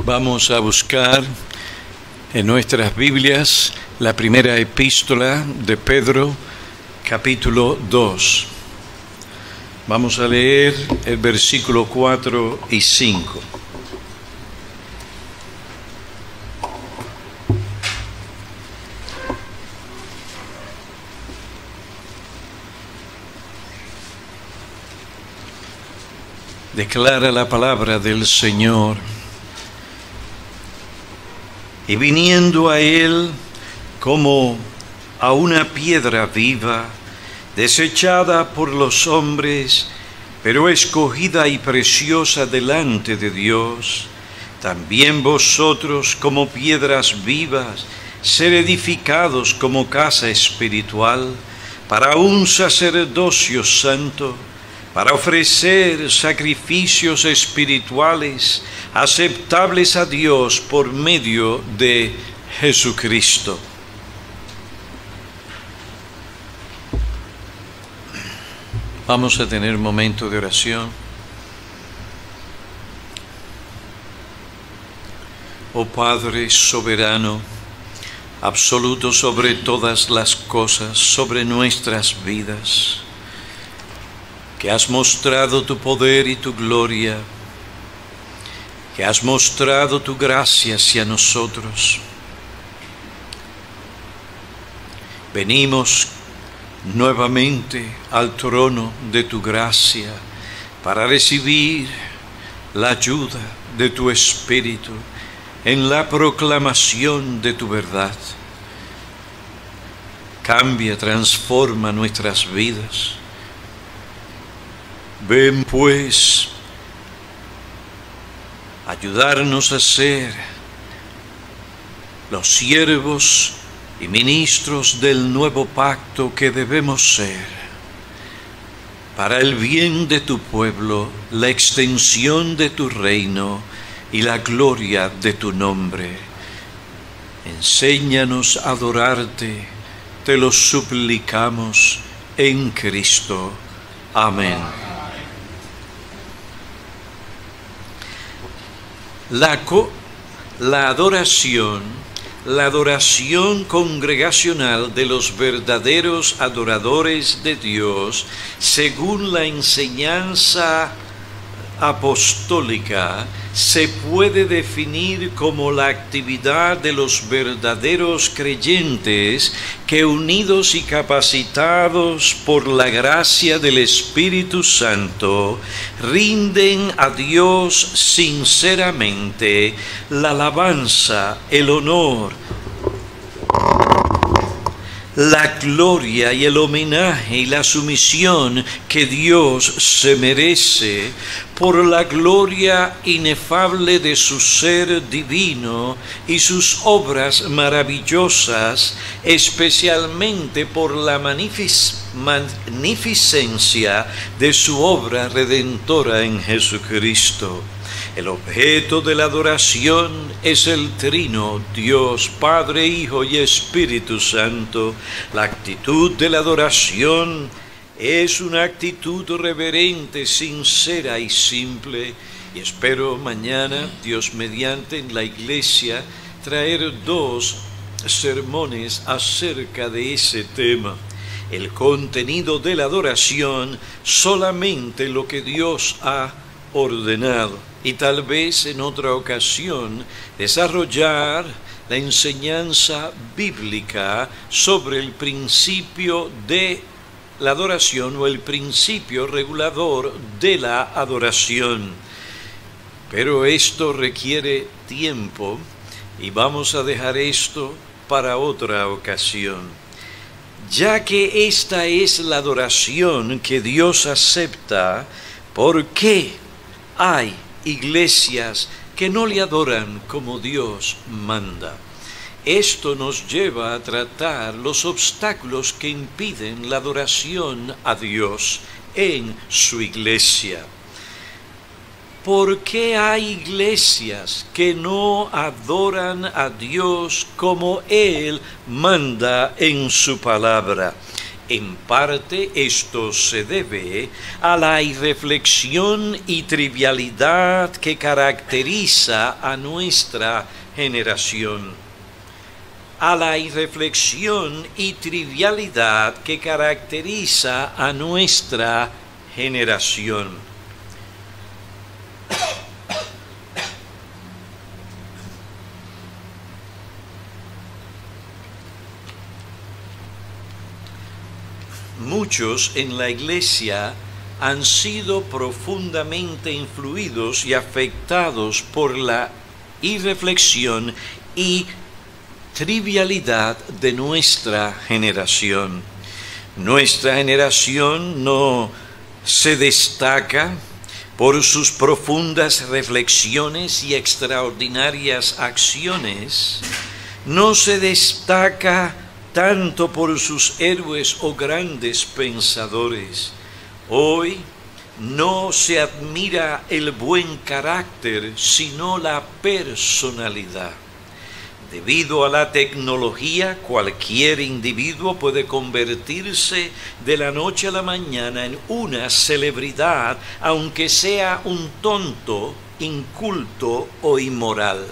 Vamos a buscar en nuestras Biblias la primera epístola de Pedro, capítulo 2. Vamos a leer el versículo 4 y 5. Declara la palabra del Señor. Y viniendo a él como a una piedra viva, desechada por los hombres, pero escogida y preciosa delante de Dios, también vosotros como piedras vivas, ser edificados como casa espiritual, para un sacerdocio santo, para ofrecer sacrificios espirituales aceptables a Dios por medio de Jesucristo. Vamos a tener un momento de oración. Oh Padre soberano, absoluto sobre todas las cosas, sobre nuestras vidas, que has mostrado tu poder y tu gloria, que has mostrado tu gracia hacia nosotros. Venimos nuevamente al trono de tu gracia para recibir la ayuda de tu Espíritu en la proclamación de tu verdad. Cambia, transforma nuestras vidas. Ven pues, ayudarnos a ser los siervos y ministros del nuevo pacto que debemos ser, para el bien de tu pueblo, la extensión de tu reino y la gloria de tu nombre. Enséñanos a adorarte, te lo suplicamos en Cristo. Amén. La adoración congregacional de los verdaderos adoradores de Dios, según la enseñanza apostólica, se puede definir como la actividad de los verdaderos creyentes que, unidos y capacitados por la gracia del Espíritu Santo, rinden a Dios sinceramente la alabanza, el honor, la gloria y el homenaje y la sumisión que Dios se merece por la gloria inefable de su ser divino y sus obras maravillosas, especialmente por la magnificencia de su obra redentora en Jesucristo. El objeto de la adoración es el Trino, Dios, Padre, Hijo y Espíritu Santo. La actitud de la adoración es una actitud reverente, sincera y simple. Y espero mañana, Dios mediante, en la iglesia, traer 2 sermones acerca de ese tema. El contenido de la adoración, solamente lo que Dios ha ordenado. Y tal vez en otra ocasión desarrollar la enseñanza bíblica sobre el principio de la adoración o el principio regulador de la adoración. Pero esto requiere tiempo y vamos a dejar esto para otra ocasión. Ya que esta es la adoración que Dios acepta, ¿por qué hay iglesias que no le adoran como Dios manda? Esto nos lleva a tratar los obstáculos que impiden la adoración a Dios en su iglesia. ¿Por qué hay iglesias que no adoran a Dios como Él manda en su palabra? En parte esto se debe a la irreflexión y trivialidad que caracteriza a nuestra generación. A la irreflexión y trivialidad que caracteriza a nuestra generación. Muchos en la Iglesia han sido profundamente influidos y afectados por la irreflexión y trivialidad de nuestra generación. Nuestra generación no se destaca por sus profundas reflexiones y extraordinarias acciones, no se destaca tanto por sus héroes o grandes pensadores. Hoy no se admira el buen carácter, sino la personalidad. Debido a la tecnología, cualquier individuo puede convertirse de la noche a la mañana en una celebridad, aunque sea un tonto, inculto o inmoral.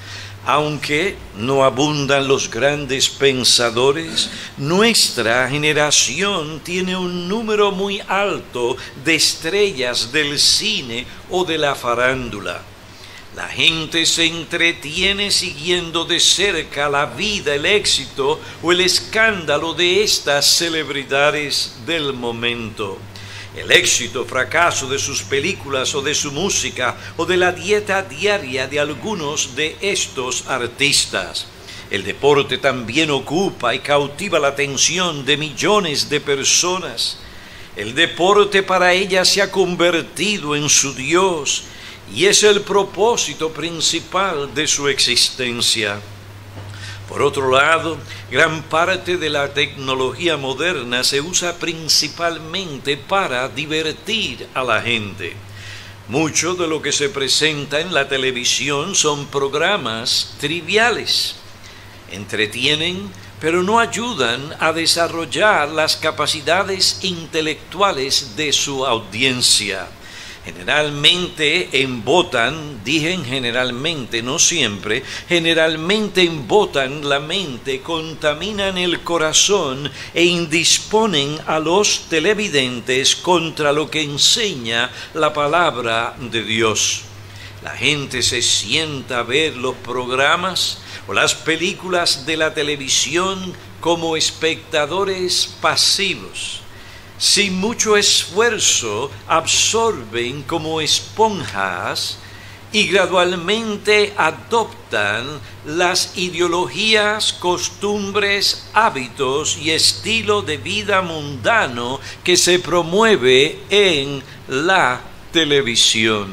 Aunque no abundan los grandes pensadores, nuestra generación tiene un número muy alto de estrellas del cine o de la farándula. La gente se entretiene siguiendo de cerca la vida, el éxito o el escándalo de estas celebridades del momento. El éxito o fracaso de sus películas o de su música o de la dieta diaria de algunos de estos artistas. El deporte también ocupa y cautiva la atención de millones de personas. El deporte para ellas se ha convertido en su Dios y es el propósito principal de su existencia. Por otro lado, gran parte de la tecnología moderna se usa principalmente para divertir a la gente. Mucho de lo que se presenta en la televisión son programas triviales. Entretienen, pero no ayudan a desarrollar las capacidades intelectuales de su audiencia. Generalmente embotan, dije generalmente, no siempre, generalmente embotan la mente, contaminan el corazón e indisponen a los televidentes contra lo que enseña la palabra de Dios. La gente se sienta a ver los programas o las películas de la televisión como espectadores pasivos. Sin mucho esfuerzo, absorben como esponjas y gradualmente adoptan las ideologías, costumbres, hábitos y estilo de vida mundano que se promueve en la televisión.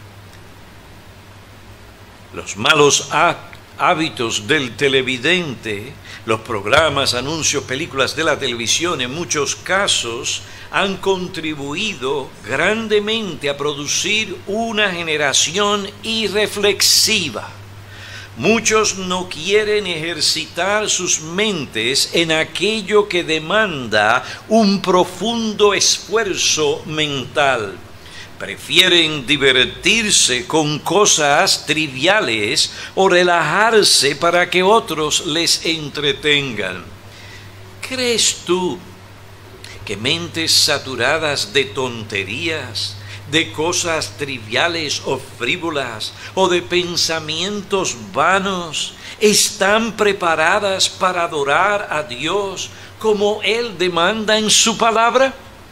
Los malos hábitos del televidente, los programas, anuncios, películas de la televisión, en muchos casos, han contribuido grandemente a producir una generación irreflexiva. Muchos no quieren ejercitar sus mentes en aquello que demanda un profundo esfuerzo mental. Prefieren divertirse con cosas triviales o relajarse para que otros les entretengan. ¿Crees tú que mentes saturadas de tonterías, de cosas triviales o frívolas, o de pensamientos vanos, están preparadas para adorar a Dios como Él demanda en su palabra?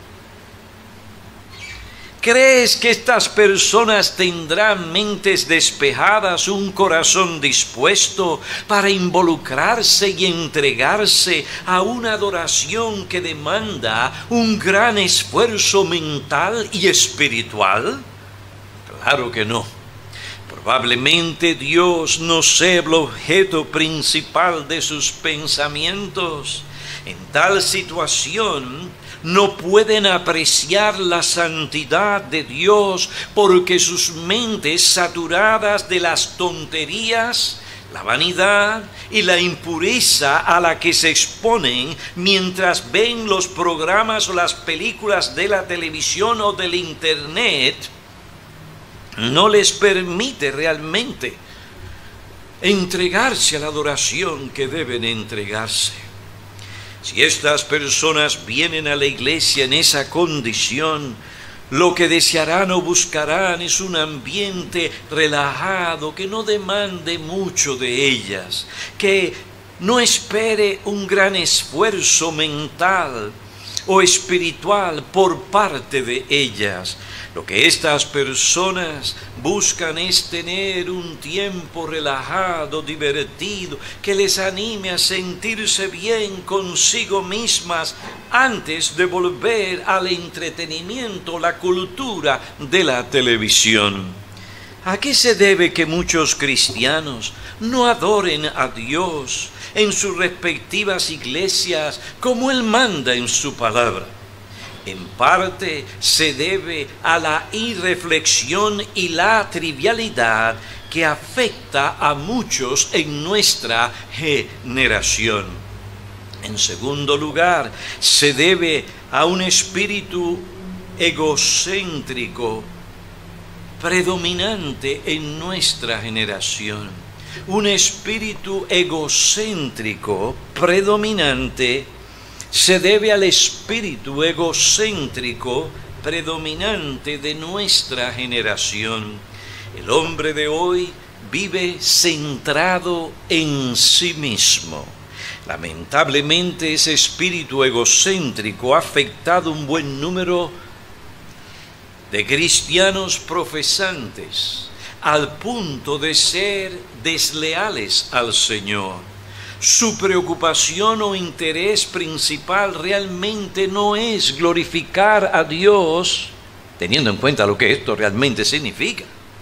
¿Crees que estas personas tendrán mentes despejadas, un corazón dispuesto para involucrarse y entregarse a una adoración que demanda un gran esfuerzo mental y espiritual? Claro que no. Probablemente Dios no sea el objeto principal de sus pensamientos. En tal situación, no pueden apreciar la santidad de Dios porque sus mentes saturadas de las tonterías la vanidad y la impureza a la que se exponen mientras ven los programas o las películas de la televisión o del internet, no les permite realmente entregarse a la adoración que deben entregarse. Si estas personas vienen a la iglesia en esa condición, lo que desearán o buscarán es un ambiente relajado que no demande mucho de ellas, que no espere un gran esfuerzo mental o espiritual por parte de ellas. Lo que estas personas buscan es tener un tiempo relajado, divertido, que les anime a sentirse bien consigo mismas antes de volver al entretenimiento, la cultura de la televisión. ¿A qué se debe que muchos cristianos no adoren a Dios en sus respectivas iglesias como Él manda en su palabra? En parte se debe a la irreflexión y la trivialidad que afecta a muchos en nuestra generación. En segundo lugar, se debe a un espíritu egocéntrico predominante en nuestra generación. Un espíritu egocéntrico predominante se debe al espíritu egocéntrico predominante de nuestra generación. El hombre de hoy vive centrado en sí mismo. Lamentablemente, ese espíritu egocéntrico ha afectado un buen número de cristianos profesantes al punto de ser desleales al Señor. Su preocupación o interés principal realmente no es glorificar a Dios, teniendo en cuenta lo que esto realmente significa.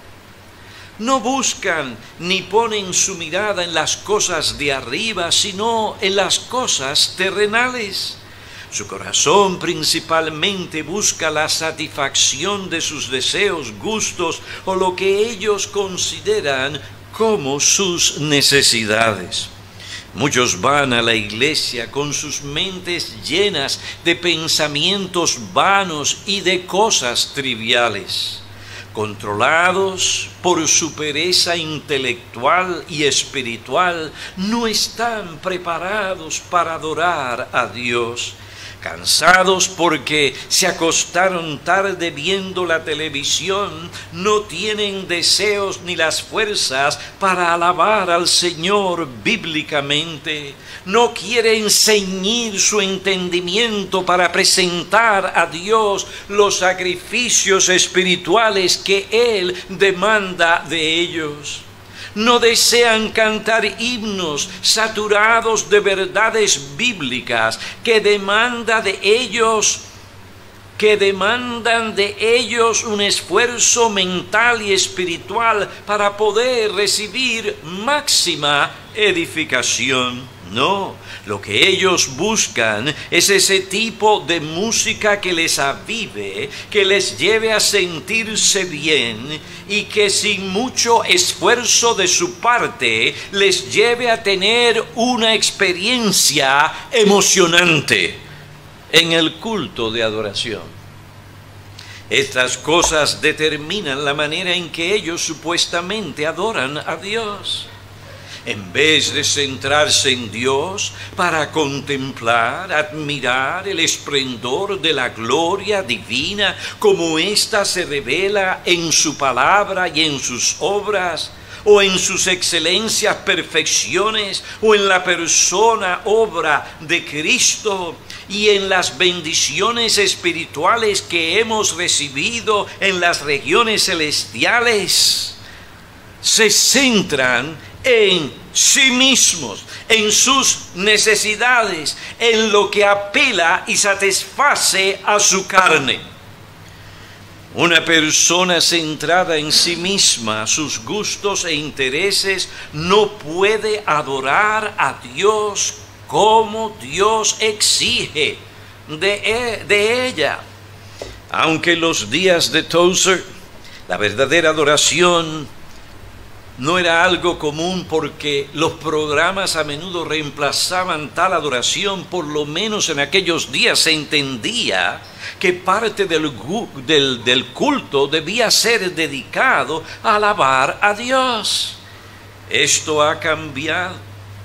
No buscan ni ponen su mirada en las cosas de arriba, sino en las cosas terrenales. Su corazón principalmente busca la satisfacción de sus deseos, gustos o lo que ellos consideran como sus necesidades. Muchos van a la iglesia con sus mentes llenas de pensamientos vanos y de cosas triviales. Controlados por su pereza intelectual y espiritual, no están preparados para adorar a Dios. Cansados porque se acostaron tarde viendo la televisión, no tienen deseos ni las fuerzas para alabar al Señor bíblicamente. No quieren ceñir su entendimiento para presentar a Dios los sacrificios espirituales que Él demanda de ellos. No desean cantar himnos saturados de verdades bíblicas que demandan de ellos un esfuerzo mental y espiritual para poder recibir máxima edificación. No, lo que ellos buscan es ese tipo de música que les avive, que les lleve a sentirse bien y que sin mucho esfuerzo de su parte les lleve a tener una experiencia emocionante en el culto de adoración. Estas cosas determinan la manera en que ellos supuestamente adoran a Dios. En vez de centrarse en Dios para contemplar, admirar el esplendor de la gloria divina, como ésta se revela en su palabra y en sus obras, o en sus excelencias, perfecciones, o en la persona, obra de Cristo, y en las bendiciones espirituales que hemos recibido en las regiones celestiales, se centran en sí mismos, en sus necesidades, en lo que apela y satisface a su carne. Una persona centrada en sí misma, sus gustos e intereses, no puede adorar a Dios como Dios exige de ella. Aunque en los días de Tozer la verdadera adoración no era algo común porque los programas a menudo reemplazaban tal adoración. Por lo menos en aquellos días se entendía que parte del culto debía ser dedicado a alabar a Dios. Esto ha cambiado.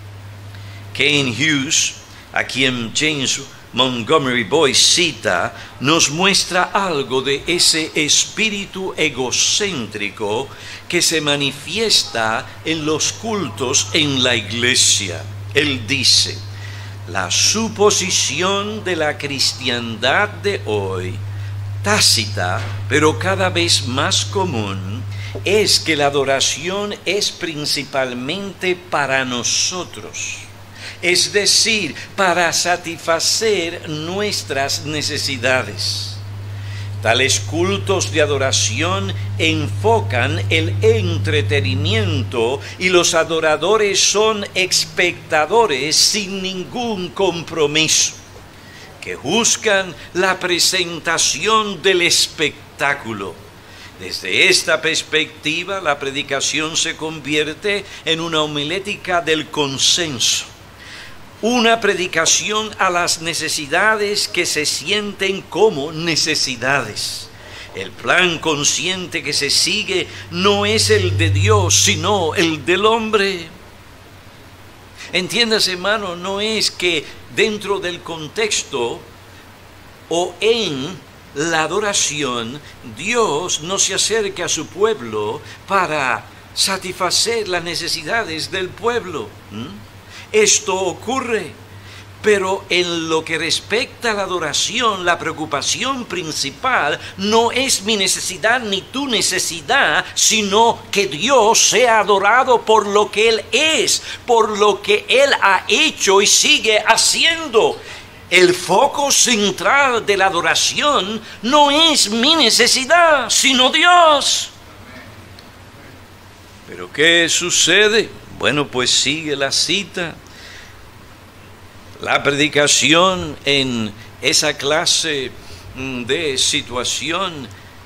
Kane Hughes, a quien James Montgomery Boyce cita, nos muestra algo de ese espíritu egocéntrico que se manifiesta en los cultos en la iglesia. Él dice: la suposición de la cristiandad de hoy, tácita pero cada vez más común, es que la adoración es principalmente para nosotros. Es decir, para satisfacer nuestras necesidades. Tales cultos de adoración enfocan el entretenimiento y los adoradores son espectadores sin ningún compromiso, que buscan la presentación del espectáculo. Desde esta perspectiva, la predicación se convierte en una homilética del consenso. Una predicación a las necesidades que se sienten como necesidades. El plan consciente que se sigue no es el de Dios, sino el del hombre. Entiéndase, hermano, no es que dentro del contexto o en la adoración, Dios no se acerca a su pueblo para satisfacer las necesidades del pueblo. Esto ocurre, pero en lo que respecta a la adoración, la preocupación principal no es mi necesidad ni tu necesidad, sino que Dios sea adorado por lo que Él es, por lo que Él ha hecho y sigue haciendo. El foco central de la adoración no es mi necesidad, sino Dios. ¿Pero qué sucede? Bueno, pues sigue la cita. La predicación en esa clase de situación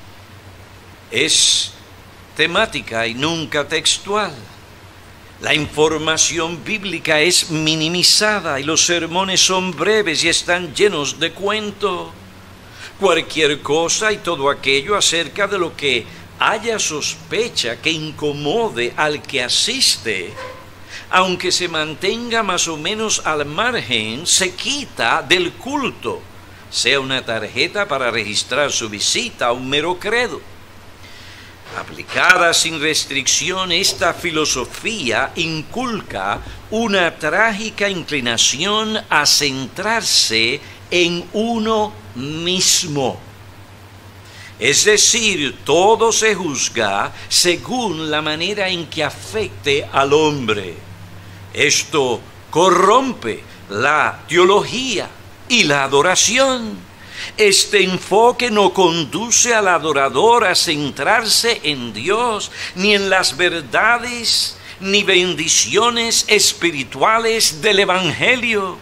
es temática y nunca textual. La información bíblica es minimizada y los sermones son breves y están llenos de cuento. Cualquier cosa y todo aquello acerca de lo que haya sospecha que incomode al que asiste, aunque se mantenga más o menos al margen, se quita del culto, sea una tarjeta para registrar su visita o un mero credo. Aplicada sin restricción, esta filosofía inculca una trágica inclinación a centrarse en uno mismo. Es decir, todo se juzga según la manera en que afecte al hombre. Esto corrompe la teología y la adoración. Este enfoque no conduce al adorador a centrarse en Dios, ni en las verdades, ni bendiciones espirituales del Evangelio.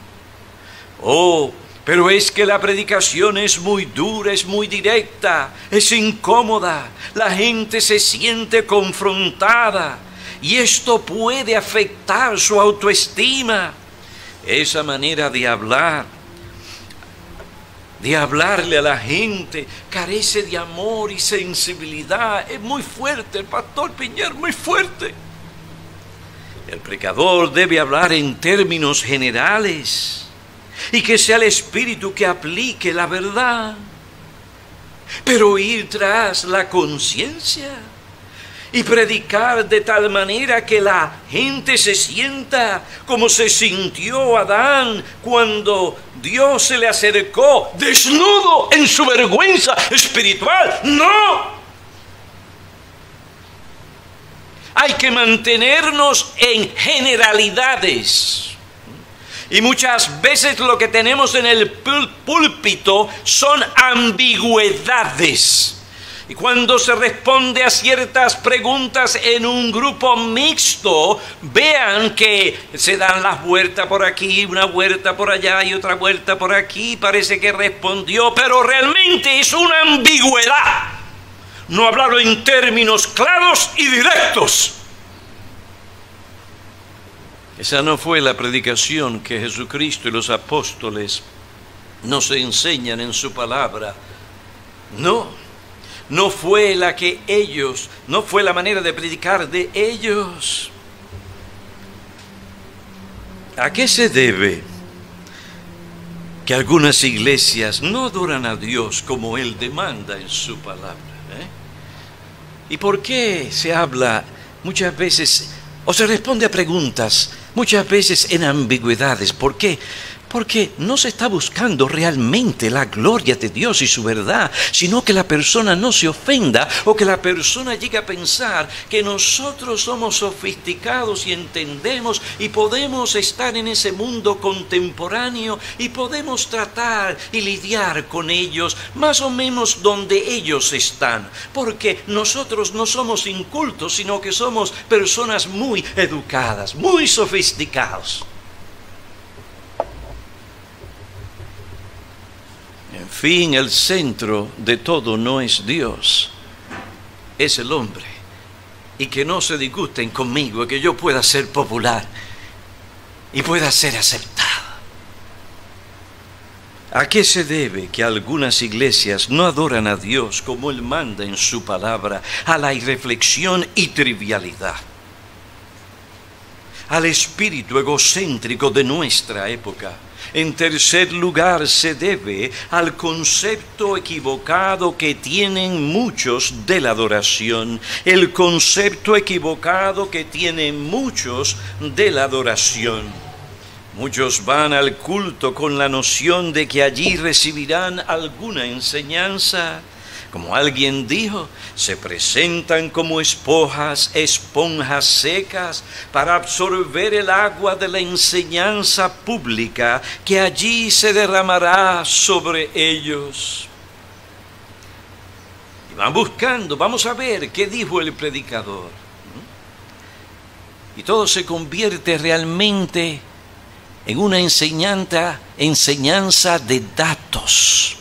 Pero es que la predicación es muy dura, es muy directa, es incómoda, la gente se siente confrontada y esto puede afectar su autoestima. Esa manera de hablarle a la gente, carece de amor y sensibilidad. Es muy fuerte, el pastor Piñer, muy fuerte. El predicador debe hablar en términos generales y que sea el Espíritu que aplique la verdad, pero ir tras la conciencia y predicar de tal manera que la gente se sienta como se sintió Adán cuando Dios se le acercó desnudo en su vergüenza espiritual. ¡No! Hay que mantenernos en generalidades. Y muchas veces lo que tenemos en el púlpito son ambigüedades. Y cuando se responde a ciertas preguntas en un grupo mixto, vean que se dan las vueltas por aquí, una vuelta por allá y otra vuelta por aquí. Parece que respondió, pero realmente es una ambigüedad. No hablaron en términos claros y directos. Esa no fue la predicación que Jesucristo y los apóstoles nos enseñan en su palabra. No fue la que ellos, no fue la manera de predicar de ellos. ¿A qué se debe que algunas iglesias no adoran a Dios como Él demanda en su palabra? ¿Y por qué se habla muchas veces, o se responde a preguntas, muchas veces en ambigüedades? ¿Por qué? Porque no se está buscando realmente la gloria de Dios y su verdad, sino que la persona no se ofenda o que la persona llegue a pensar que nosotros somos sofisticados y entendemos y podemos estar en ese mundo contemporáneo y podemos tratar y lidiar con ellos más o menos donde ellos están. Porque nosotros no somos incultos, sino que somos personas muy educadas, muy sofisticados. En fin, el centro de todo no es Dios, es el hombre. Y que no se disgusten conmigo, que yo pueda ser popular y pueda ser aceptado. ¿A qué se debe que algunas iglesias no adoran a Dios como Él manda en su palabra? A la irreflexión y trivialidad, al espíritu egocéntrico de nuestra época. En tercer lugar, se debe al concepto equivocado que tienen muchos de la adoración. El concepto equivocado que tienen muchos de la adoración. Muchos van al culto con la noción de que allí recibirán alguna enseñanza. Como alguien dijo, se presentan como esponjas secas para absorber el agua de la enseñanza pública que allí se derramará sobre ellos. Y van buscando, vamos a ver qué dijo el predicador. Y todo se convierte realmente en una enseñanza de datos.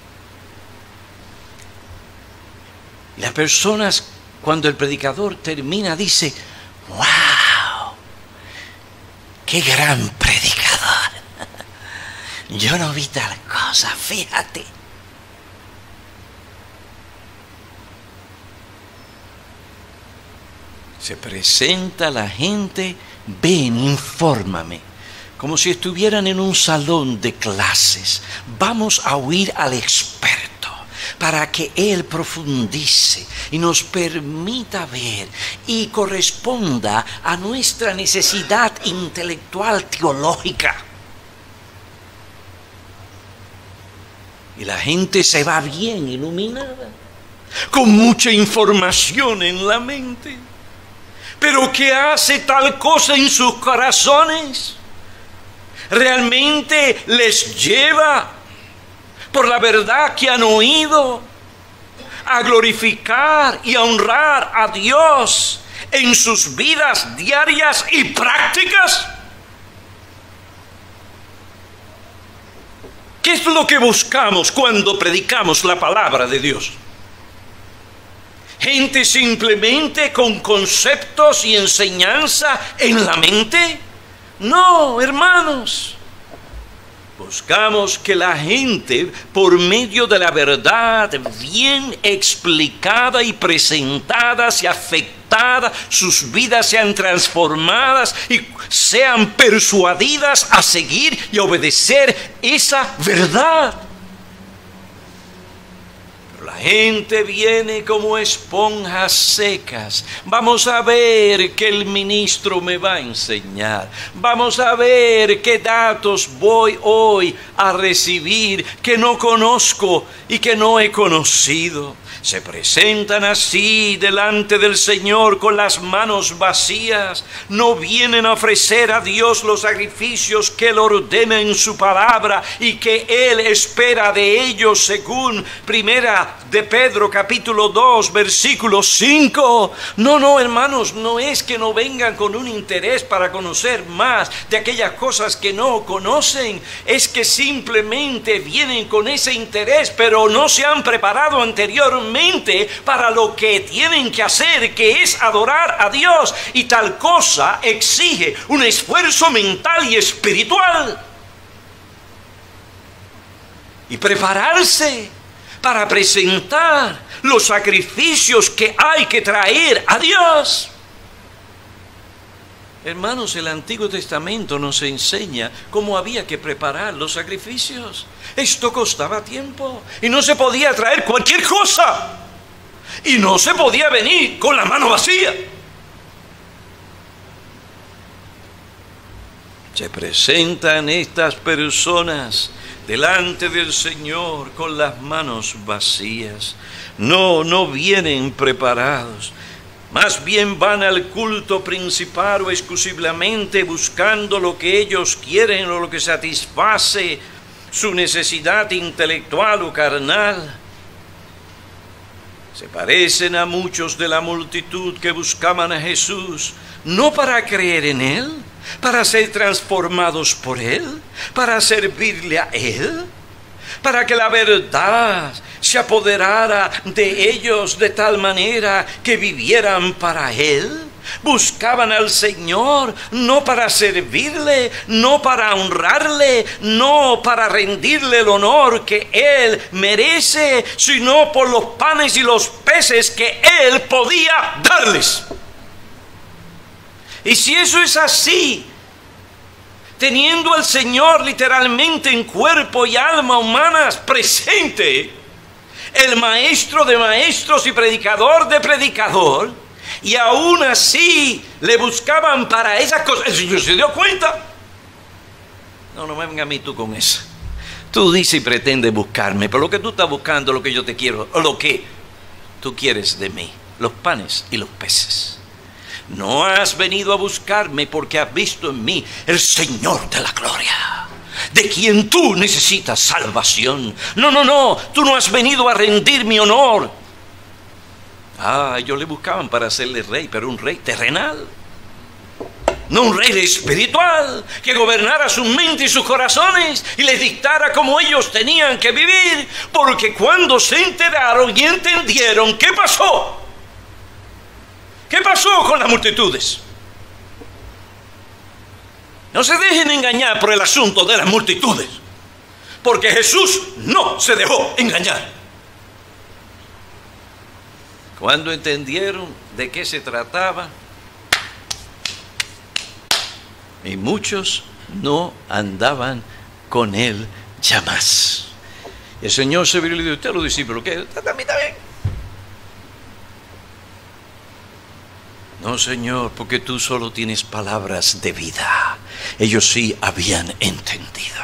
Y las personas, cuando el predicador termina, dice: ¡wow! ¡Qué gran predicador! Yo no vi tal cosa, fíjate. Se presenta la gente, ven, infórmame, como si estuvieran en un salón de clases. Vamos a oír al experto para que Él profundice y nos permita ver y corresponda a nuestra necesidad intelectual teológica. Y la gente se va bien iluminada, con mucha información en la mente. ¿Pero qué hace tal cosa en sus corazones? ¿Realmente les lleva, por la verdad que han oído, a glorificar y a honrar a Dios en sus vidas diarias y prácticas? ¿Qué es lo que buscamos cuando predicamos la palabra de Dios? ¿Gente simplemente con conceptos y enseñanza en la mente? No, hermanos. Buscamos que la gente, por medio de la verdad bien explicada y presentada, sea afectada, sus vidas sean transformadas y sean persuadidas a seguir y obedecer esa verdad. Pero la gente viene como esponjas secas. Vamos a ver qué el ministro me va a enseñar. Vamos a ver qué datos voy hoy a recibir que no conozco y que no he conocido. Se presentan así delante del Señor con las manos vacías. No vienen a ofrecer a Dios los sacrificios que Él ordena en su palabra y que Él espera de ellos, según Primera de Pedro capítulo 2 versículo 5. No, hermanos, no es que no vengan con un interés para conocer más de aquellas cosas que no conocen. Es que simplemente vienen con ese interés, pero no se han preparado anteriormente mentalmente para lo que tienen que hacer, que es adorar a Dios. Y tal cosa exige un esfuerzo mental y espiritual. Y prepararse para presentar los sacrificios que hay que traer a Dios. Hermanos, el Antiguo Testamento nos enseña cómo había que preparar los sacrificios. Esto costaba tiempo y no se podía traer cualquier cosa. Y no se podía venir con la mano vacía. Se presentan estas personas delante del Señor con las manos vacías. No vienen preparados. Más bien van al culto principal o exclusivamente buscando lo que ellos quieren o lo que satisface su necesidad intelectual o carnal. Se parecen a muchos de la multitud que buscaban a Jesús, no para creer en Él, para ser transformados por Él, para servirle a Él, para que la verdad se apoderara de ellos de tal manera que vivieran para Él. Buscaban al Señor no para servirle, no para honrarle, no para rendirle el honor que Él merece, sino por los panes y los peces que Él podía darles. Y si eso es así, teniendo al Señor literalmente en cuerpo y alma humanas presente, el maestro de maestros y predicador de predicador, y aún así le buscaban para esas cosas, el Señor se dio cuenta. No me venga a mí tú con eso. Tú dices y pretendes buscarme, pero lo que tú estás buscando, lo que yo te quiero, o lo que tú quieres de mí, los panes y los peces. No has venido a buscarme porque has visto en mí el Señor de la gloria, de quien tú necesitas salvación. No, tú no has venido a rendir mi honor. Ellos le buscaban para hacerle rey, pero un rey terrenal, no un rey espiritual, que gobernara su mente y sus corazones y les dictara cómo ellos tenían que vivir. Porque cuando se enteraron y entendieron, ¿qué pasó? ¿Qué pasó con las multitudes? No se dejen engañar por el asunto de las multitudes, porque Jesús no se dejó engañar. Cuando entendieron de qué se trataba, y muchos no andaban con Él ya más. El Señor se vio y le dijo: usted los discípulos, ¿qué? ¿Está bien? No, Señor, porque tú solo tienes palabras de vida. Ellos sí habían entendido.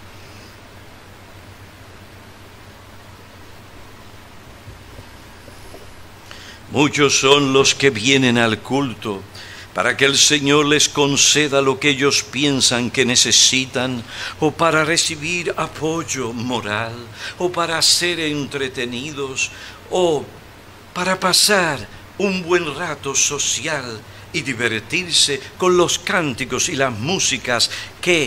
Muchos son los que vienen al culto para que el Señor les conceda lo que ellos piensan que necesitan, o para recibir apoyo moral, o para ser entretenidos, o para pasar un buen rato social y divertirse con los cánticos y las músicas que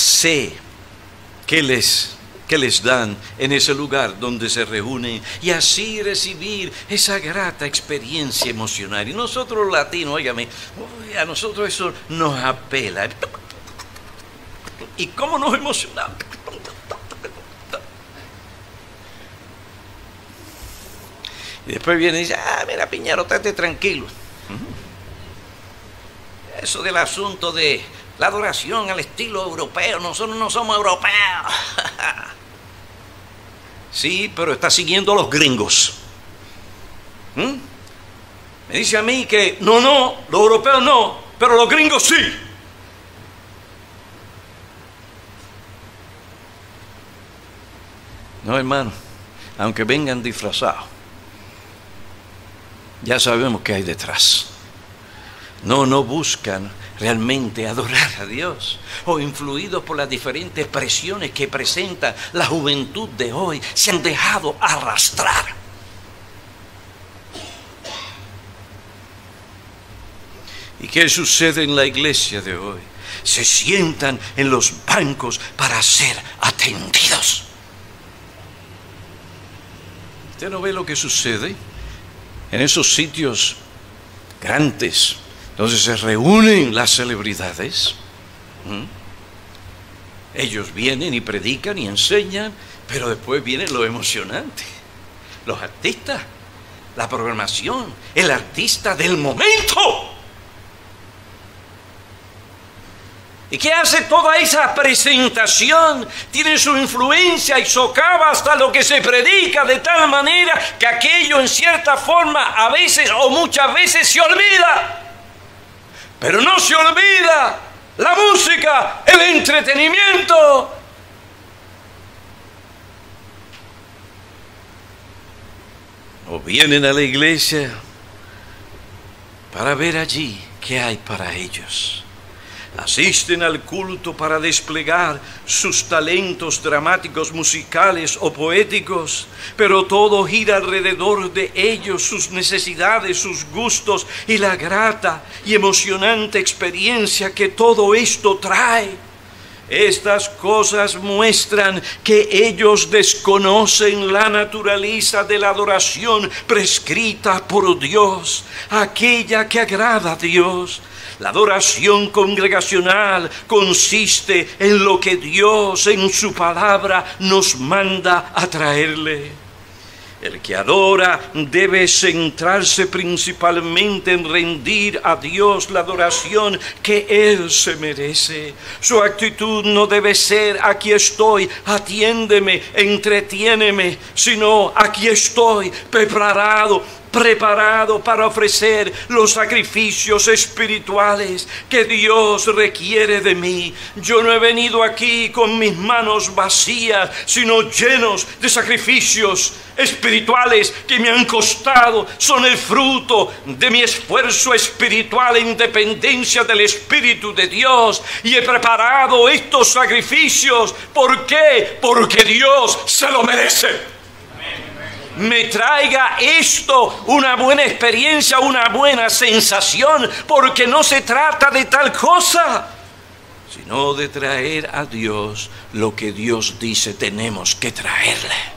les dan en ese lugar donde se reúnen, y así recibir esa grata experiencia emocional. Y nosotros los latinos, óigame, a nosotros eso nos apela. ¿Y cómo nos emocionamos? Y después viene y dice: mira, Piñero, estate tranquilo. Eso del asunto de la adoración al estilo europeo, nosotros no somos europeos. Sí, pero está siguiendo a los gringos. Me dice a mí que no, los europeos no, pero los gringos sí. No, hermano, aunque vengan disfrazados, ya sabemos qué hay detrás. No buscan realmente adorar a Dios, o influidos por las diferentes presiones que presenta la juventud de hoy, se han dejado arrastrar. ¿Y qué sucede en la iglesia de hoy? Se sientan en los bancos para ser atendidos. ¿Usted no ve lo que sucede en esos sitios grandes donde se reúnen las celebridades? Ellos vienen y predican y enseñan, pero después viene lo emocionante. Los artistas, la programación, el artista del momento. ¿Y qué hace toda esa presentación? Tiene su influencia y socava hasta lo que se predica, de tal manera que aquello en cierta forma a veces o muchas veces se olvida. Pero no se olvida la música, el entretenimiento. O vienen a la iglesia para ver allí qué hay para ellos. Asisten al culto para desplegar sus talentos dramáticos, musicales o poéticos, pero todo gira alrededor de ellos, sus necesidades, sus gustos y la grata y emocionante experiencia que todo esto trae. Estas cosas muestran que ellos desconocen la naturaleza de la adoración prescrita por Dios, aquella que agrada a Dios. La adoración congregacional consiste en lo que Dios en su palabra nos manda a traerle. El que adora debe centrarse principalmente en rendir a Dios la adoración que Él se merece. Su actitud no debe ser aquí estoy, atiéndeme, entretiéneme, sino aquí estoy preparado para ofrecer los sacrificios espirituales que Dios requiere de mí. Yo no he venido aquí con mis manos vacías, sino llenos de sacrificios espirituales que me han costado. Son el fruto de mi esfuerzo espiritual en dependencia del Espíritu de Dios. Y he preparado estos sacrificios. ¿Por qué? Porque Dios se lo merece. Me traiga esto una buena experiencia, una buena sensación, porque no se trata de tal cosa, sino de traer a Dios lo que Dios dice tenemos que traerle.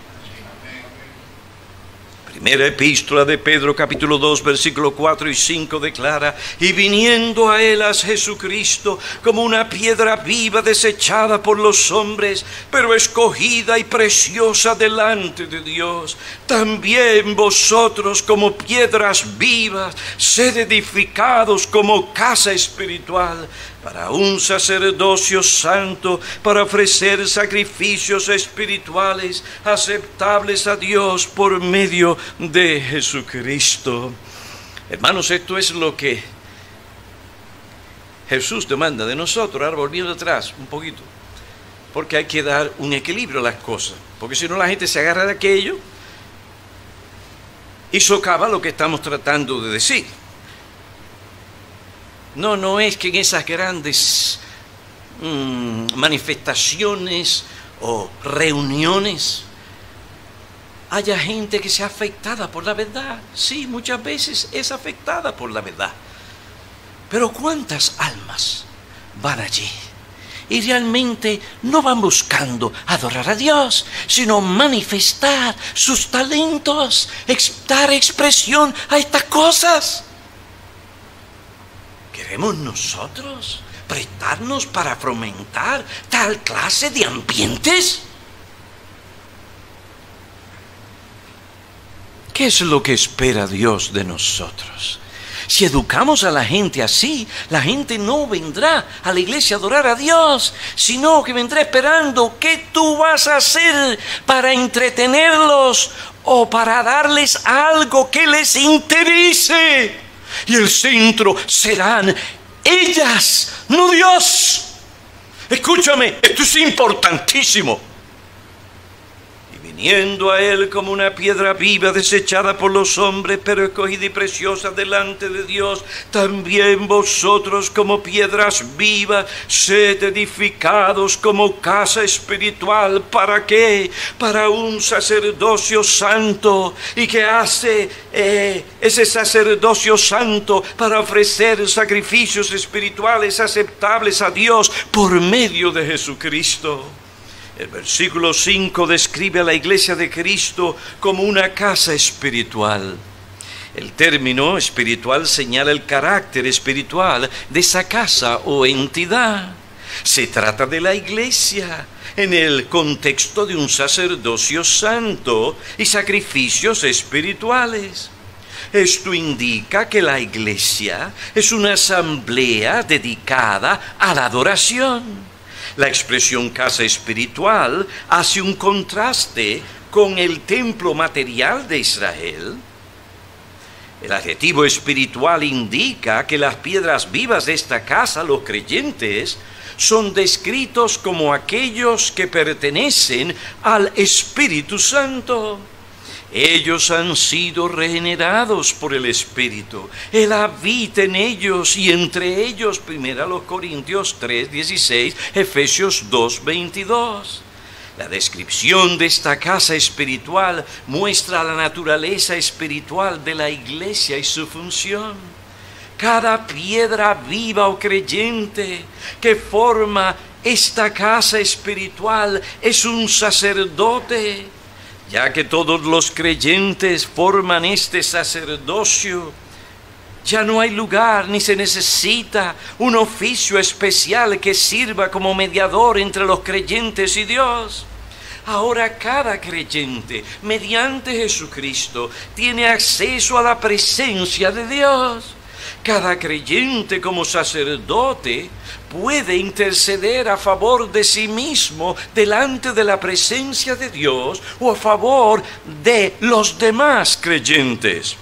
Primera epístola de Pedro, capítulo 2, versículo 4 y 5 declara: y viniendo a él a Jesucristo como una piedra viva desechada por los hombres, pero escogida y preciosa delante de Dios, también vosotros como piedras vivas, sed edificados como casa espiritual, para un sacerdocio santo, para ofrecer sacrificios espirituales aceptables a Dios por medio de Jesucristo. Hermanos, esto es lo que Jesús demanda de nosotros. Ahora volviendo atrás un poquito, porque hay que dar un equilibrio a las cosas, porque si no la gente se agarra de aquello y socava lo que estamos tratando de decir. No es que en esas grandes manifestaciones o reuniones haya gente que sea afectada por la verdad. Sí, muchas veces es afectada por la verdad. Pero ¿cuántas almas van allí y realmente no van buscando adorar a Dios, sino manifestar sus talentos, dar expresión a estas cosas? ¿Queremos nosotros prestarnos para fomentar tal clase de ambientes? ¿Qué es lo que espera Dios de nosotros? Si educamos a la gente así, la gente no vendrá a la iglesia a adorar a Dios, sino que vendrá esperando qué tú vas a hacer para entretenerlos o para darles algo que les interese. Y el centro serán ellas, no Dios. Escúchame, esto es importantísimo. Y viniendo a él como una piedra viva desechada por los hombres, pero escogida y preciosa delante de Dios, también vosotros como piedras vivas, sed edificados como casa espiritual. ¿Para qué? Para un sacerdocio santo. ¿Y qué hace ese sacerdocio santo? Para ofrecer sacrificios espirituales aceptables a Dios por medio de Jesucristo. El versículo 5 describe a la Iglesia de Cristo como una casa espiritual. El término espiritual señala el carácter espiritual de esa casa o entidad. Se trata de la Iglesia en el contexto de un sacerdocio santo y sacrificios espirituales. Esto indica que la Iglesia es una asamblea dedicada a la adoración. La expresión casa espiritual hace un contraste con el templo material de Israel. El adjetivo espiritual indica que las piedras vivas de esta casa, los creyentes, son descritos como aquellos que pertenecen al Espíritu Santo. Ellos han sido regenerados por el Espíritu. Él habita en ellos y entre ellos, 1 Corintios 3:16, Efesios 2:22. La descripción de esta casa espiritual muestra la naturaleza espiritual de la Iglesia y su función. Cada piedra viva o creyente que forma esta casa espiritual es un sacerdote, ya que todos los creyentes forman este sacerdocio. Ya no hay lugar ni se necesita un oficio especial que sirva como mediador entre los creyentes y Dios. Ahora cada creyente, mediante Jesucristo, tiene acceso a la presencia de Dios. Cada creyente como sacerdote puede interceder a favor de sí mismo delante de la presencia de Dios o a favor de los demás creyentes.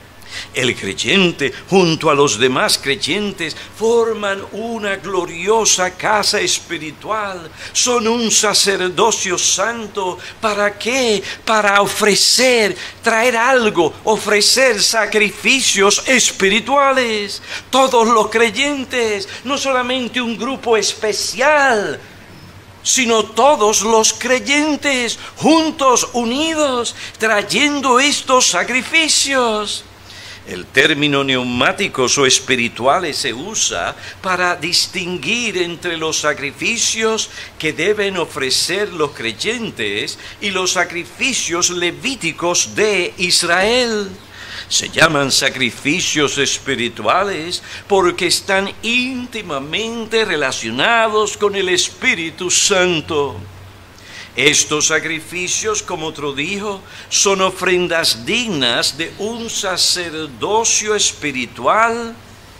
El creyente junto a los demás creyentes forman una gloriosa casa espiritual. Son un sacerdocio santo. ¿Para qué? Para ofrecer, traer algo, ofrecer sacrificios espirituales. Todos los creyentes, no solamente un grupo especial, sino todos los creyentes juntos, unidos, trayendo estos sacrificios. El término neumáticos o espirituales se usa para distinguir entre los sacrificios que deben ofrecer los creyentes y los sacrificios levíticos de Israel. Se llaman sacrificios espirituales porque están íntimamente relacionados con el Espíritu Santo. Estos sacrificios, como otro dijo, son ofrendas dignas de un sacerdocio espiritual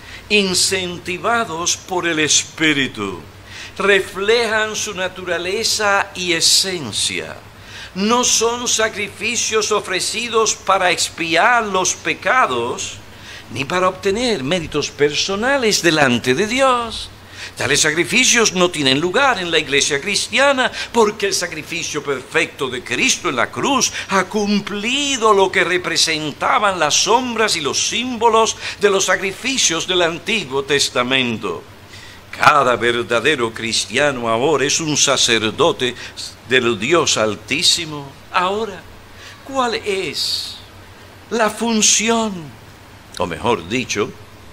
incentivados por el Espíritu. Reflejan su naturaleza y esencia. No son sacrificios ofrecidos para expiar los pecados, ni para obtener méritos personales delante de Dios. Tales sacrificios no tienen lugar en la iglesia cristiana porque el sacrificio perfecto de Cristo en la cruz ha cumplido lo que representaban las sombras y los símbolos de los sacrificios del Antiguo Testamento. Cada verdadero cristiano ahora es un sacerdote del Dios Altísimo. Ahora, ¿cuál es la función? O mejor dicho,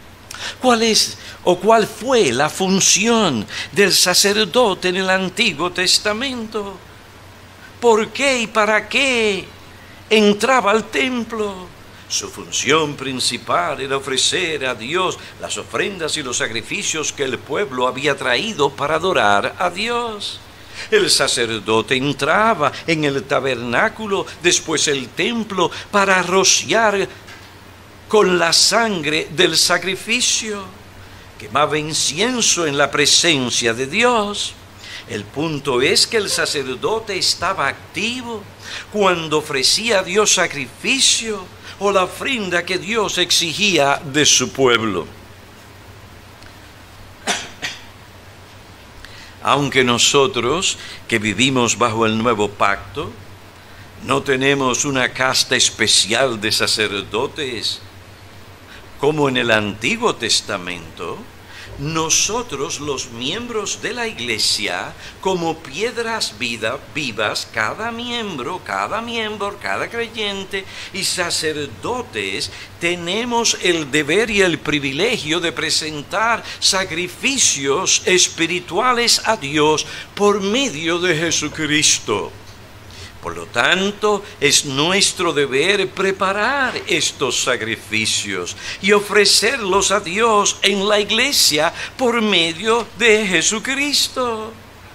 ¿cuál fue la función del sacerdote en el Antiguo Testamento? ¿Por qué y para qué entraba al templo? Su función principal era ofrecer a Dios las ofrendas y los sacrificios que el pueblo había traído para adorar a Dios. El sacerdote entraba en el tabernáculo, después el templo, para rociar con la sangre del sacrificio. Quemaba incienso en la presencia de Dios. El punto es que el sacerdote estaba activo cuando ofrecía a Dios sacrificio o la ofrenda que Dios exigía de su pueblo. Aunque nosotros, que vivimos bajo el nuevo pacto, no tenemos una casta especial de sacerdotes como en el Antiguo Testamento, nosotros los miembros de la Iglesia, como piedras vivas, cada miembro, cada creyente y sacerdotes, tenemos el deber y el privilegio de presentar sacrificios espirituales a Dios por medio de Jesucristo. Por lo tanto, es nuestro deber preparar estos sacrificios y ofrecerlos a Dios en la iglesia por medio de Jesucristo.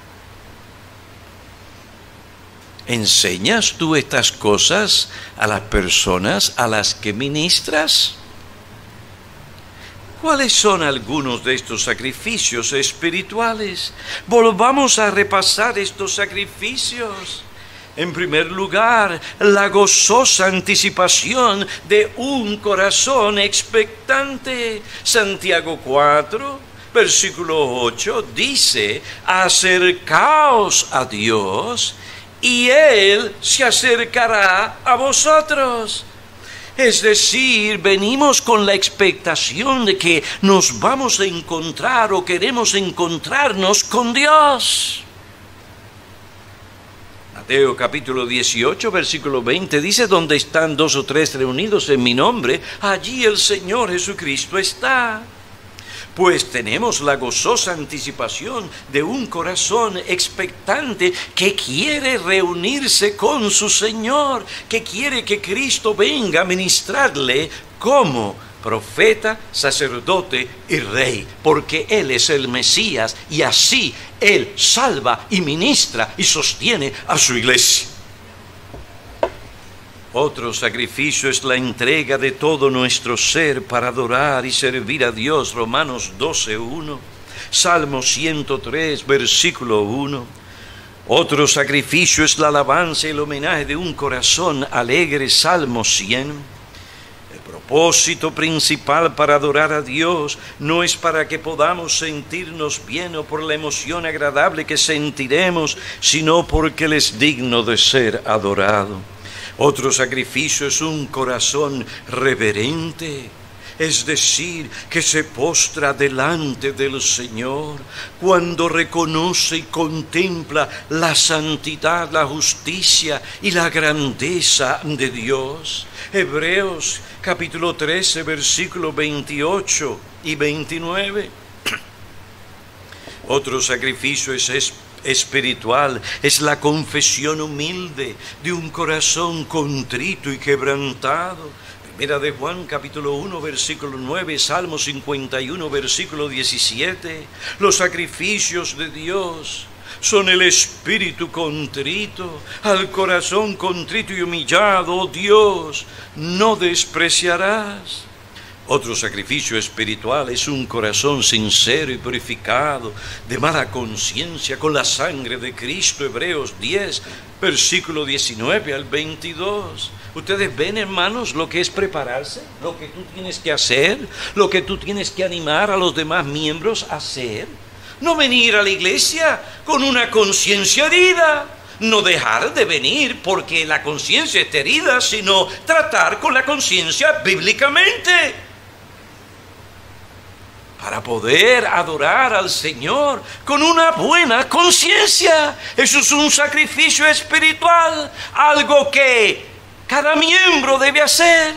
¿Enseñas tú estas cosas a las personas a las que ministras? ¿Cuáles son algunos de estos sacrificios espirituales? Volvamos a repasar estos sacrificios. En primer lugar, la gozosa anticipación de un corazón expectante. Santiago 4, versículo 8, dice: acercaos a Dios y Él se acercará a vosotros. Es decir, venimos con la expectación de que nos vamos a encontrar o queremos encontrarnos con Dios. Mateo capítulo 18, versículo 20 dice: donde están 2 o 3 reunidos en mi nombre, allí el Señor Jesucristo está. Pues tenemos la gozosa anticipación de un corazón expectante que quiere reunirse con su Señor, que quiere que Cristo venga a ministrarle como profeta, sacerdote y rey, porque Él es el Mesías y así Él salva y ministra y sostiene a su iglesia. Otro sacrificio es la entrega de todo nuestro ser para adorar y servir a Dios. Romanos 12:1, Salmo 103, versículo 1. Otro sacrificio es la alabanza y el homenaje de un corazón alegre. Salmo 100. El propósito principal para adorar a Dios no es para que podamos sentirnos bien o por la emoción agradable que sentiremos, sino porque Él es digno de ser adorado. Otro sacrificio es un corazón reverente, es decir, que se postra delante del Señor cuando reconoce y contempla la santidad, la justicia y la grandeza de Dios. Hebreos capítulo 13, versículos 28 y 29. Otro sacrificio es espiritual, es la confesión humilde de un corazón contrito y quebrantado. Primera de Juan capítulo 1 versículo 9, Salmo 51 versículo 17. Los sacrificios de Dios son el espíritu contrito. Al corazón contrito y humillado, oh Dios, no despreciarás. Otro sacrificio espiritual es un corazón sincero y purificado de mala conciencia con la sangre de Cristo. Hebreos 10, versículo 19 al 22. Ustedes ven, hermanos, lo que es prepararse, lo que tú tienes que hacer, lo que tú tienes que animar a los demás miembros a hacer. No venir a la iglesia con una conciencia herida. No dejar de venir porque la conciencia está herida, sino tratar con la conciencia bíblicamente. Para poder adorar al Señor con una buena conciencia. Eso es un sacrificio espiritual, algo que cada miembro debe hacer.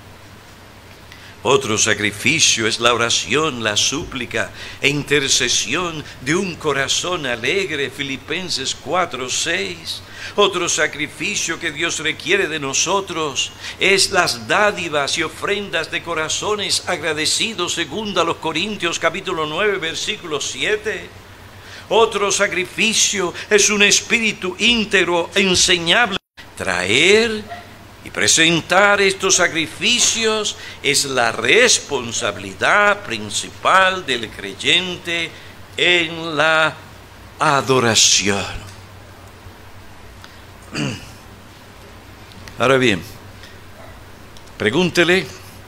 Otro sacrificio es la oración, la súplica e intercesión de un corazón alegre. Filipenses 4:6. Otro sacrificio que Dios requiere de nosotros es las dádivas y ofrendas de corazones agradecidos, según a los Corintios capítulo 9, versículo 7. Otro sacrificio es un espíritu íntegro, enseñable. Traer y presentar estos sacrificios es la responsabilidad principal del creyente en la adoración. Ahora bien, pregúntele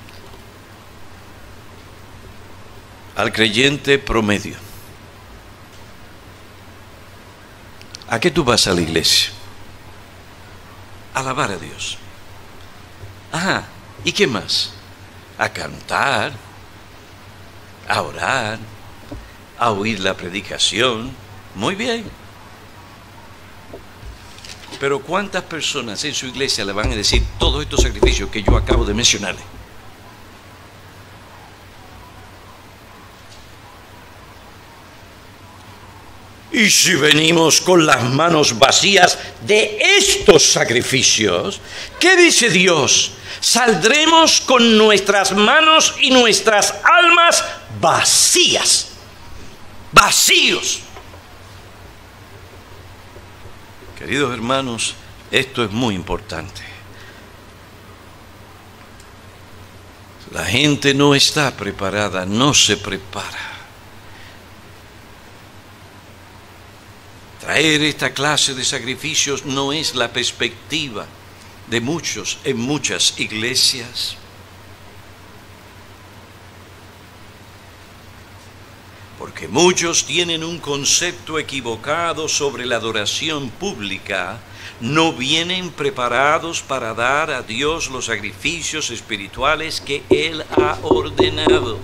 al creyente promedio: ¿a qué tú vas a la iglesia? A alabar a Dios. Ajá, ¿y qué más? A cantar, a orar, a oír la predicación. Muy bien. Pero ¿cuántas personas en su iglesia le van a decir todos estos sacrificios que yo acabo de mencionarle? Y si venimos con las manos vacías de estos sacrificios, ¿qué dice Dios? Saldremos con nuestras manos y nuestras almas vacías, vacíos. Queridos hermanos, esto es muy importante. La gente no está preparada, no se prepara. Traer esta clase de sacrificios no es la perspectiva de muchos en muchas iglesias. Porque muchos tienen un concepto equivocado sobre la adoración pública, no vienen preparados para dar a Dios los sacrificios espirituales que Él ha ordenado.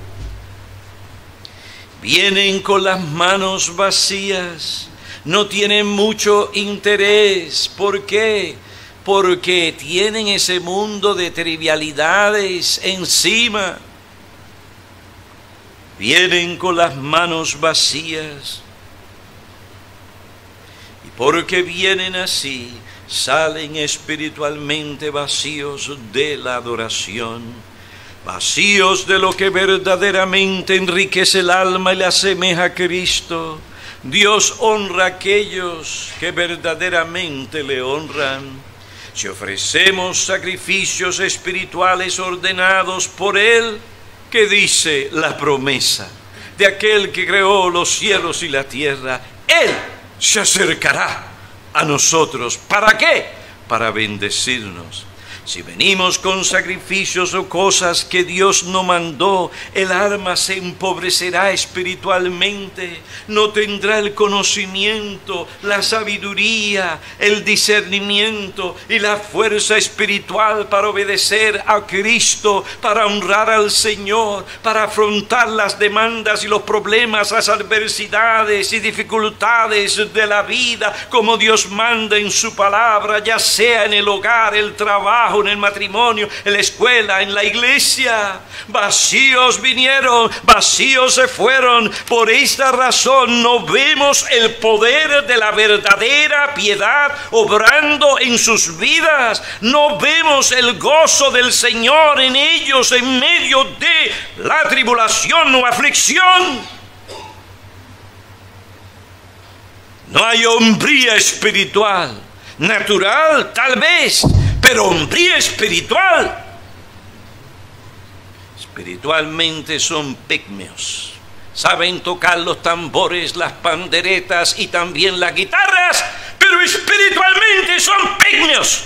Vienen con las manos vacías. No tienen mucho interés. ¿Por qué? Porque tienen ese mundo de trivialidades encima. Vienen con las manos vacías. Y porque vienen así, salen espiritualmente vacíos de la adoración, vacíos de lo que verdaderamente enriquece el alma y le asemeja a Cristo. Dios honra a aquellos que verdaderamente le honran. Si ofrecemos sacrificios espirituales ordenados por Él, ¿qué dice la promesa de aquel que creó los cielos y la tierra? Él se acercará a nosotros. ¿Para qué? Para bendecirnos. Si venimos con sacrificios o cosas que Dios no mandó, el alma se empobrecerá espiritualmente, no tendrá el conocimiento, la sabiduría, el discernimiento y la fuerza espiritual para obedecer a Cristo, para honrar al Señor, para afrontar las demandas y los problemas, las adversidades y dificultades de la vida, como Dios manda en su palabra, ya sea en el hogar, el trabajo, en el matrimonio, en la escuela, en la iglesia. Vacíos vinieron, vacíos se fueron. Por esta razón no vemos el poder de la verdadera piedad obrando en sus vidas. No vemos el gozo del Señor en ellos en medio de la tribulación o aflicción. No hay hombría espiritual. Natural, tal vez, pero hombría espiritual. Espiritualmente son pigmeos. Saben tocar los tambores, las panderetas y también las guitarras, pero espiritualmente son pigmeos.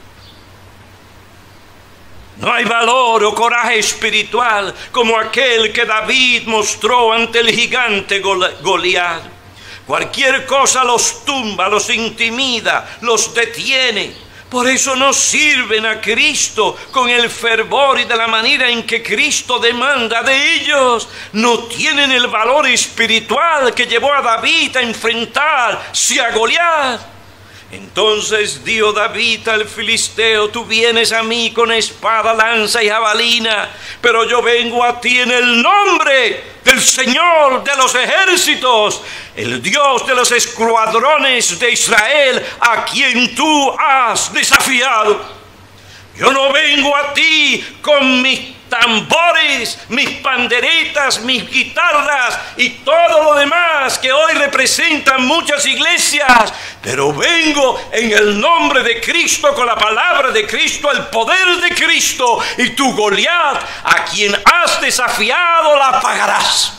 No hay valor o coraje espiritual como aquel que David mostró ante el gigante Goliat. Cualquier cosa los tumba, los intimida, los detiene. Por eso no sirven a Cristo con el fervor y de la manera en que Cristo demanda de ellos. No tienen el valor espiritual que llevó a David a enfrentarse a Goliat. Entonces dijo David al filisteo: tú vienes a mí con espada, lanza y jabalina, pero yo vengo a ti en el nombre del Señor de los ejércitos, el Dios de los escuadrones de Israel, a quien tú has desafiado. Yo no vengo a ti con mis tambores, mis panderetas, mis guitarras y todo lo demás que hoy representan muchas iglesias, pero vengo en el nombre de Cristo, con la palabra de Cristo, el poder de Cristo, y tu Goliat, a quien has desafiado, la pagarás.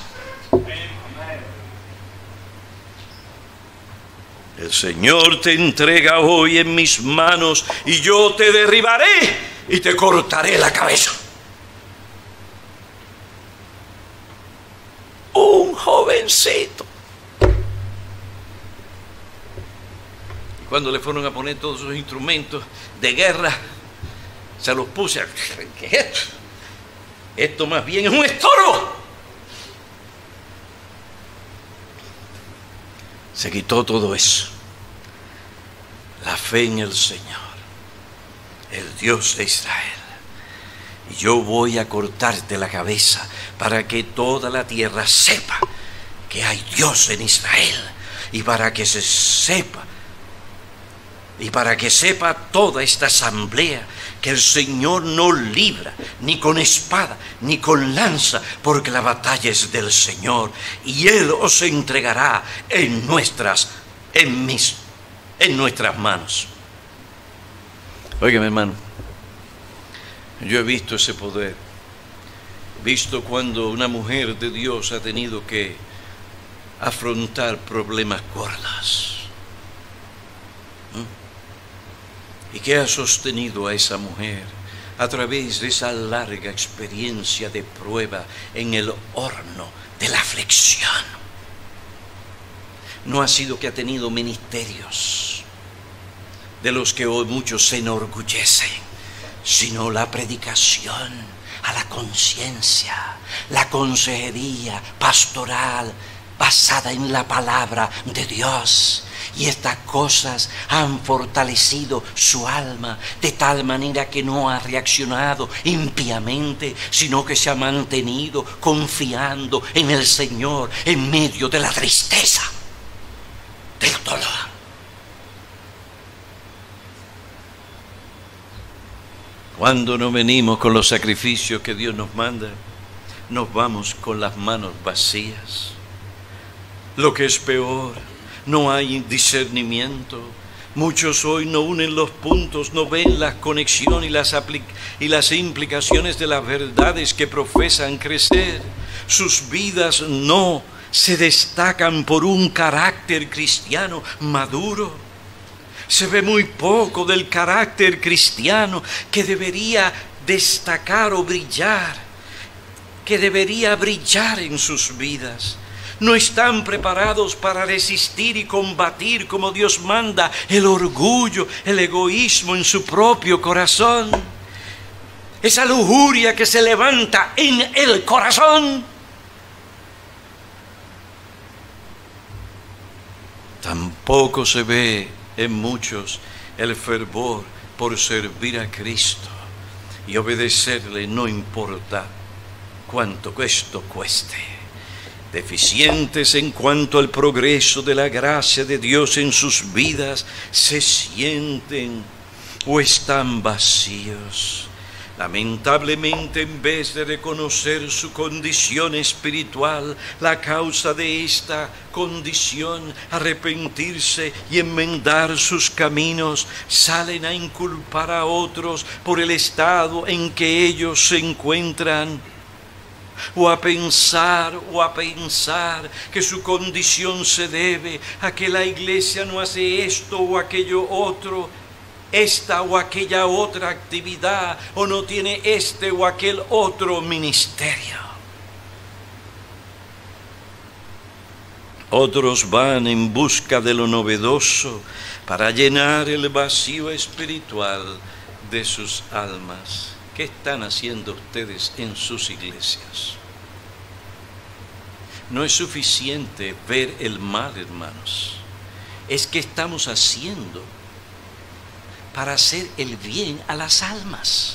El Señor te entrega hoy en mis manos y yo te derribaré y te cortaré la cabeza. Un jovencito. Y cuando le fueron a poner todos sus instrumentos de guerra, se los puse. ¿Qué es esto? Esto más bien es un estorbo. Se quitó todo eso. La fe en el Señor, el Dios de Israel. Y yo voy a cortarte la cabeza para que toda la tierra sepa que hay Dios en Israel. Y para que se sepa, y para que sepa toda esta asamblea, que el Señor no libra ni con espada ni con lanza, porque la batalla es del Señor, y Él os entregará en nuestras manos. Óigame, hermano, yo he visto ese poder. He visto cuando una mujer de Dios ha tenido que afrontar problemas gordos. ¿Y qué ha sostenido a esa mujer a través de esa larga experiencia de prueba en el horno de la aflicción? No ha sido que ha tenido ministerios de los que hoy muchos se enorgullecen, sino la predicación a la conciencia, la consejería pastoral basada en la palabra de Dios. Y estas cosas han fortalecido su alma de tal manera que no ha reaccionado impíamente, sino que se ha mantenido confiando en el Señor en medio de la tristeza, del dolor. Cuando no venimos con los sacrificios que Dios nos manda, nos vamos con las manos vacías. Lo que es peor, no hay discernimiento. Muchos hoy no unen los puntos, no ven la conexión y las implicaciones de las verdades que profesan crecer. Sus vidas no se destacan por un carácter cristiano maduro. Se ve muy poco del carácter cristiano que debería destacar o brillar, que debería brillar en sus vidas. No están preparados para resistir y combatir como Dios manda el orgullo, el egoísmo en su propio corazón. Esa lujuria que se levanta en el corazón. Tampoco se ve en muchos el fervor por servir a Cristo y obedecerle, no importa cuánto esto cueste. Deficientes en cuanto al progreso de la gracia de Dios en sus vidas, se sienten o están vacíos. Lamentablemente, en vez de reconocer su condición espiritual, la causa de esta condición, arrepentirse y enmendar sus caminos, salen a inculpar a otros por el estado en que ellos se encuentran. O a pensar que su condición se debe a que la iglesia no hace esto o aquello otro, esta o aquella otra actividad, o no tiene este o aquel otro ministerio. Otros van en busca de lo novedoso para llenar el vacío espiritual de sus almas. ¿Qué están haciendo ustedes en sus iglesias? No es suficiente ver el mal, hermanos. Es que estamos haciendo para hacer el bien a las almas.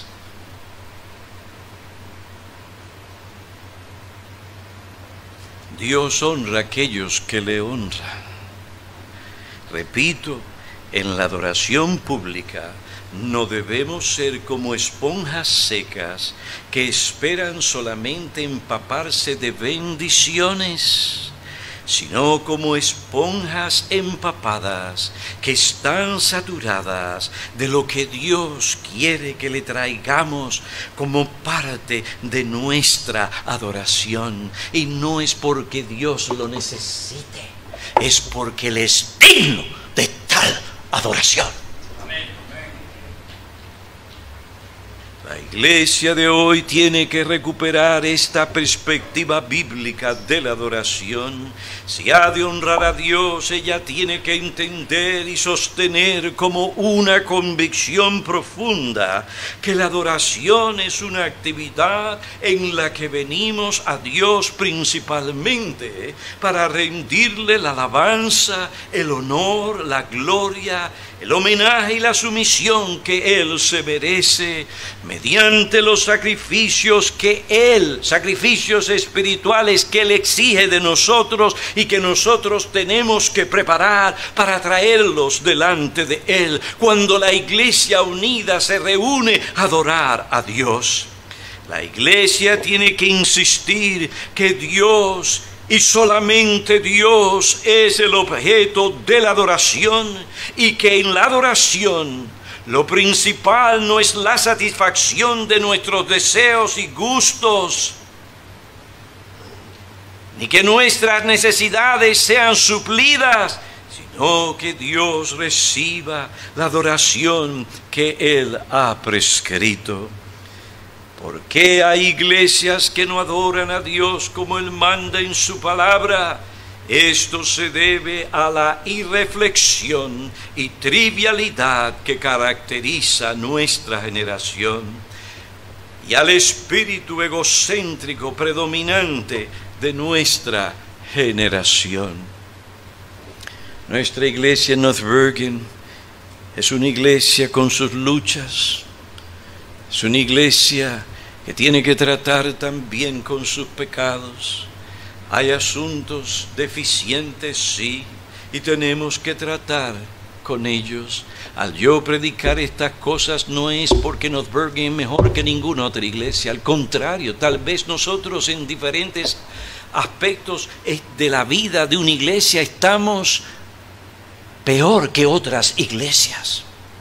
Dios honra a aquellos que le honran. Repito, en la adoración pública no debemos ser como esponjas secas que esperan solamente empaparse de bendiciones, sino como esponjas empapadas que están saturadas de lo que Dios quiere que le traigamos como parte de nuestra adoración. Y no es porque Dios lo necesite, es porque Él es digno de tal adoración. La iglesia de hoy tiene que recuperar esta perspectiva bíblica de la adoración. Si ha de honrar a Dios, ella tiene que entender y sostener como una convicción profunda que la adoración es una actividad en la que venimos a Dios principalmente para rendirle la alabanza, el honor, la gloria, el homenaje y la sumisión que Él se merece mediante los sacrificios sacrificios espirituales que Él exige de nosotros y que nosotros tenemos que preparar para traerlos delante de Él cuando la iglesia unida se reúne a adorar a Dios. La iglesia tiene que insistir que Dios y solamente Dios es el objeto de la adoración y que en la adoración lo principal no es la satisfacción de nuestros deseos y gustos, ni que nuestras necesidades sean suplidas, sino que Dios reciba la adoración que Él ha prescrito. ¿Por qué hay iglesias que no adoran a Dios como Él manda en su palabra? Esto se debe a la irreflexión y trivialidad que caracteriza nuestra generación y al espíritu egocéntrico predominante de nuestra generación. Nuestra iglesia en North Bergen es una iglesia con sus luchas, es una iglesia que tiene que tratar también con sus pecados. Hay asuntos deficientes, sí, y tenemos que tratar con ellos. Al yo predicar estas cosas no es porque North Bergen es mejor que ninguna otra iglesia. Al contrario, tal vez nosotros en diferentes aspectos de la vida de una iglesia estamos peor que otras iglesias.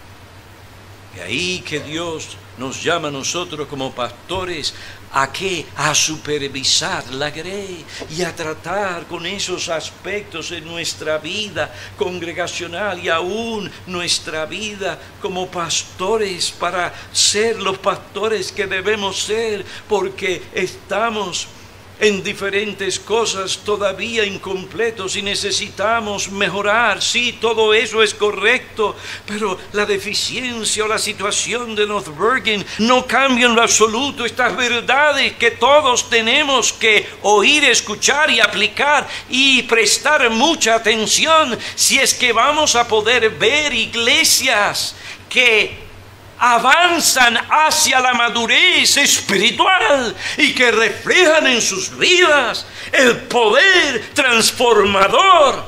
De ahí que Dios nos llama a nosotros como pastores ¿a qué? A supervisar la grey y a tratar con esos aspectos en nuestra vida congregacional y aún nuestra vida como pastores para ser los pastores que debemos ser, porque estamos en diferentes cosas todavía incompletos y necesitamos mejorar. Sí, todo eso es correcto, pero la deficiencia o la situación de North Bergen no cambia en lo absoluto estas verdades que todos tenemos que oír, escuchar y aplicar y prestar mucha atención si es que vamos a poder ver iglesias que avanzan hacia la madurez espiritual y que reflejan en sus vidas el poder transformador,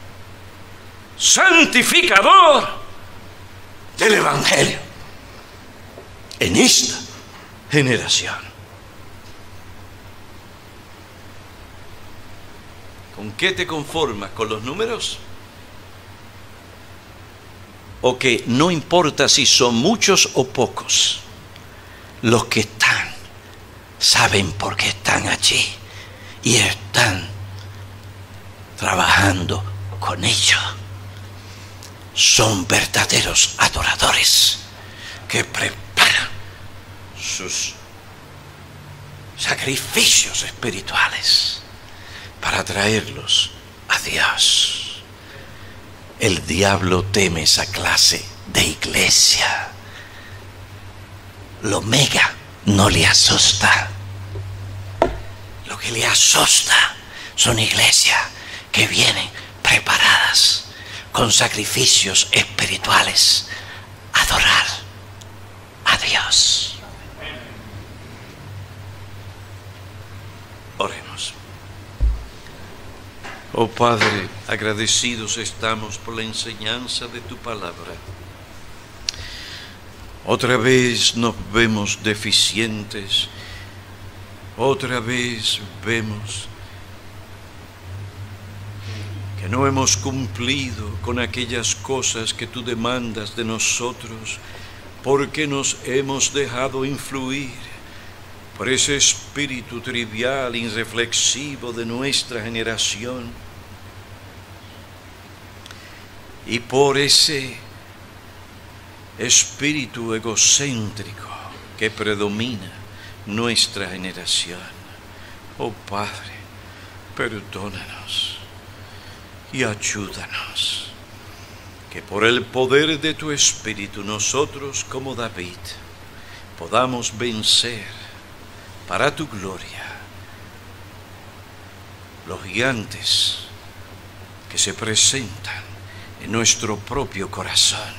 santificador del Evangelio en esta generación. ¿Con qué te conformas? ¿Con los números? O que no importa si son muchos o pocos, los que están saben por qué están allí y están trabajando con ellos. Son verdaderos adoradores que preparan sus sacrificios espirituales para traerlos a Dios. El diablo teme esa clase de iglesia. Lo mega no le asusta. Lo que le asusta son iglesias que vienen preparadas con sacrificios espirituales a adorar a Dios. Oremos. Oh Padre, agradecidos estamos por la enseñanza de tu palabra. Otra vez nos vemos deficientes, otra vez vemos que no hemos cumplido con aquellas cosas que tú demandas de nosotros, porque nos hemos dejado influir por ese espíritu trivial, irreflexivo de nuestra generación, y por ese espíritu egocéntrico que predomina nuestra generación. Oh Padre, perdónanos y ayúdanos, que por el poder de tu Espíritu nosotros, como David, podamos vencer para tu gloria los gigantes que se presentan en nuestro propio corazón.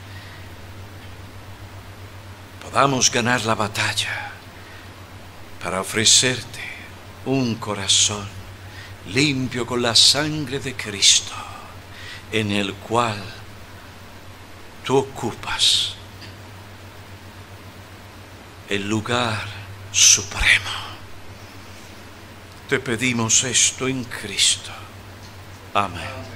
Podamos ganar la batalla para ofrecerte un corazón limpio con la sangre de Cristo, en el cual tú ocupas el lugar supremo. Te pedimos esto en Cristo. Amén.